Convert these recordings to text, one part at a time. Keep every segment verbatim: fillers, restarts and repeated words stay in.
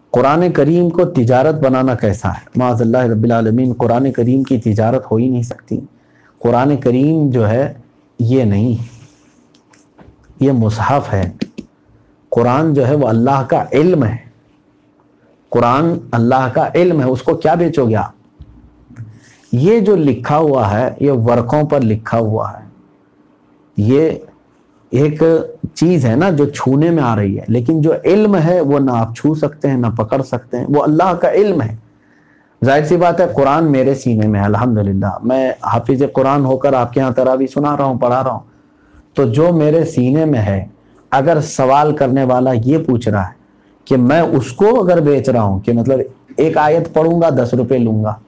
قرآن کریم کو تجارت بنانا کیسا ہے؟ معاذ اللہ رب العالمین، قرآن کریم کی تجارت ہو ہی نہیں سکتی۔ قرآن کریم جو ہے یہ نہیں، یہ مصحف ہے۔ قرآن جو ہے وہ اللہ کا علم ہے، قرآن اللہ کا علم ہے، اس کو کیا بیچو گے آپ؟ یہ جو لکھا ہوا ہے یہ ورقوں پر لکھا ہوا ہے، یہ ایک چیز ہے نا جو چھونے میں آ رہی ہے، لیکن جو علم ہے وہ نہ آپ چھو سکتے ہیں نہ پکڑ سکتے ہیں، وہ اللہ کا علم ہے۔ ظاہر سی بات ہے قرآن میرے سینے میں ہے، الحمدللہ میں حافظ قرآن ہو کر آپ کے ہاں تراویح سنا رہا ہوں، پڑھا رہا ہوں، تو جو میرے سینے میں ہے، اگر سوال کرنے والا یہ پوچھ رہا ہے کہ میں اس کو اگر بیچ رہا ہوں کہ مطلب ایک آیت پڑھوں گا دس روپے لوں گا،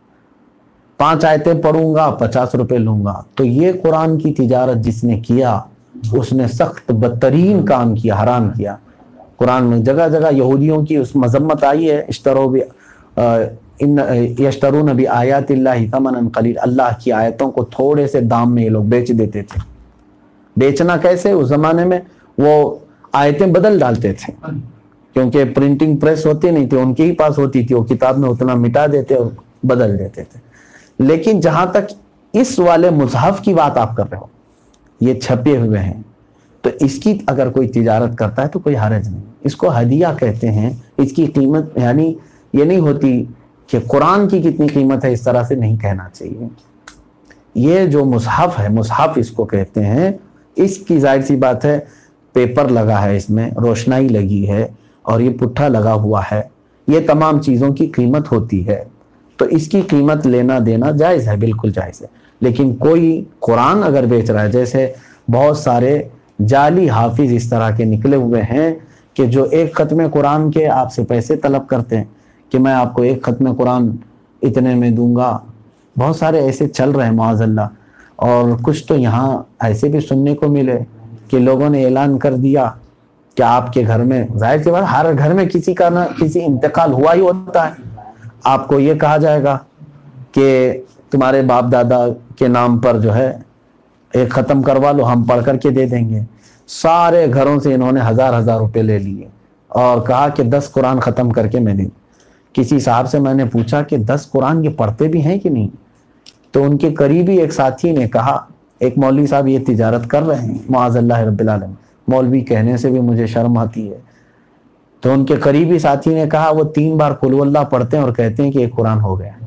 پانچ آیتیں پڑھوں گا پچاس روپے لوں گا، تو یہ قرآن کی تجارت جس نے کیا اس نے سخت بدترین کام کیا، حرام کیا۔ قرآن میں جگہ جگہ یہودیوں کی اس مذمت آئی ہے، اشترو بی ان یشترون بی آیات اللہ ثمنا قلیل، اللہ کی آیتوں کو تھوڑے سے دام میں یہ لوگ بیچ دیتے تھے۔ بیچنا کیسے؟ اس زمانے میں وہ آیتیں بدل ڈالتے تھے، کیونکہ پرنٹنگ پریس ہوتی نہیں تھی، ان کے ہی پاس ہوتی تھی، وہ کتاب میں اتنا مٹا دیتے اور بدل دیتے تھے۔ لیکن جہاں تک اس والے مصحف کی بات آپ کر رہے ہو، یہ چھپے ہوئے ہیں، تو اس کی اگر کوئی تجارت کرتا ہے تو کوئی حرج نہیں، اس کو ہدیہ کہتے ہیں۔ اس کی قیمت یعنی یہ نہیں ہوتی کہ قرآن کی کتنی قیمت ہے، اس طرح سے نہیں کہنا چاہیے۔ یہ جو مصحف ہے، مصحف اس کو کہتے ہیں، اس کی ظاہر سی بات ہے پیپر لگا ہے، اس میں روشنائی لگی ہے اور یہ پٹھا لگا ہوا ہے، یہ تمام چیزوں کی قیمت ہوتی ہے، تو اس کی قیمت لینا دینا جائز ہے، بالکل جائز ہے۔ لیکن کوئی قرآن اگر بیچ رہا ہے، جیسے بہت سارے جعلی حافظ اس طرح کے نکلے ہوئے ہیں کہ جو ایک ختم قرآن کے آپ سے پیسے طلب کرتے ہیں کہ میں آپ کو ایک ختم قرآن اتنے میں دوں گا، بہت سارے ایسے چل رہے ہیں معاذ اللہ۔ اور کچھ تو یہاں ایسے بھی سننے کو ملے کہ لوگوں نے اعلان کر دیا کہ آپ کے گھر میں، ظاہر سی بات ہر گھر میں کسی کا نہ کسی انتقال ہوا ہی ہوتا ہے، آپ کو یہ کہا جائے گا کہ تمہارے باپ دادا کے نام پر جو ہے ایک ختم کروا لو، ہم پڑھ کر کے دے دیں گے۔ سارے گھروں سے انہوں نے ہزار ہزار روپے لے لیے اور کہا کہ دس قرآن ختم کر کے میں دیں۔ کسی صاحب سے میں نے پوچھا کہ دس قرآن یہ پڑھتے بھی ہیں کہ نہیں؟ تو ان کے قریبی ایک ساتھی نے کہا، ایک مولوی صاحب یہ تجارت کر رہے ہیں، معاذ اللہ رب العالمین، مولوی کہنے سے بھی مجھے شرم آتی ہے، تو ان کے قریبی ساتھی نے کہا وہ تین بار قل ہو اللہ پڑھتے ہیں اور کہتے ہیں کہ ایک قرآن ہو گیا،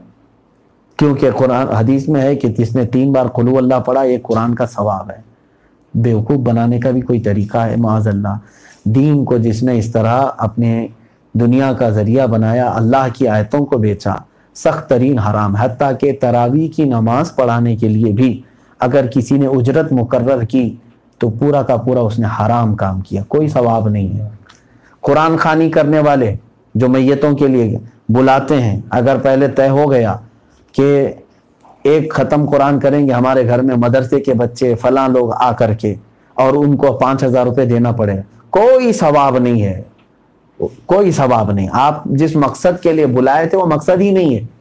کیونکہ قرآن حدیث میں ہے کہ جس نے تین بار قل ہو اللہ پڑھا ایک قرآن کا ثواب ہے۔ بیوقوف بنانے کا بھی کوئی طریقہ ہے معاذ اللہ۔ دین کو جس نے اس طرح اپنے دنیا کا ذریعہ بنایا، اللہ کی آیتوں کو بیچا، سخت ترین حرام۔ حتیٰ کہ تراویح کی نماز پڑھانے کے لیے بھی اگر کسی نے اجرت مقرر کی تو پورا کا پورا اس نے حرام کام کیا، کوئی ثواب نہیں ہے۔ قرآن خوانی کرنے والے جو میتوں کے لیے بلاتے ہیں، اگر پہلے طے ہو گیا کہ ایک ختم قرآن کریں گے ہمارے گھر میں مدرسے کے بچے فلاں لوگ آ کر کے، اور ان کو پانچ ہزار روپے دینا پڑے، کوئی ثواب نہیں ہے، کوئی ثواب نہیں۔ آپ جس مقصد کے لیے بلائے تھے وہ مقصد ہی نہیں ہے،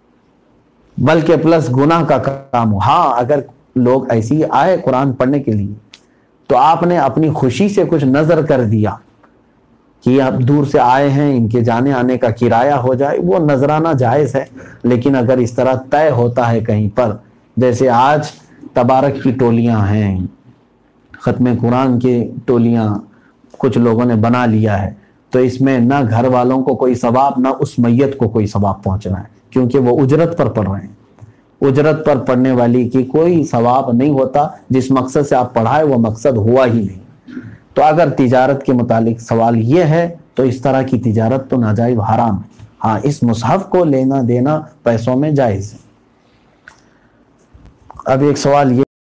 بلکہ پلس گناہ کا کام ہو۔ ہاں اگر لوگ ایسی آئے قرآن پڑھنے کے لیے تو آپ نے اپنی خوشی سے کچھ نظر کر دیا کہ آپ دور سے آئے ہیں، ان کے جانے آنے کا کرایہ ہو جائے، وہ نذرانہ جائز ہے۔ لیکن اگر اس طرح طے ہوتا ہے کہیں پر، جیسے آج تبارک کی ٹولیاں ہیں، ختم قرآن کی ٹولیاں کچھ لوگوں نے بنا لیا ہے، تو اس میں نہ گھر والوں کو کوئی ثواب نہ اس میت کو کوئی ثواب پہنچنا ہے، کیونکہ وہ اجرت پر پڑھ رہے ہیں۔ اجرت پر پڑھنے والی کی کوئی ثواب نہیں ہوتا، جس مقصد سے آپ پڑھائے وہ مقصد ہوا ہی نہیں۔ تو اگر تجارت کے متعلق سوال یہ ہے تو اس طرح کی تجارت تو ناجائز حرام ہے۔ ہاں اس مصحف کو لینا دینا پیسوں میں جائز ہے۔ اب ایک سوال یہ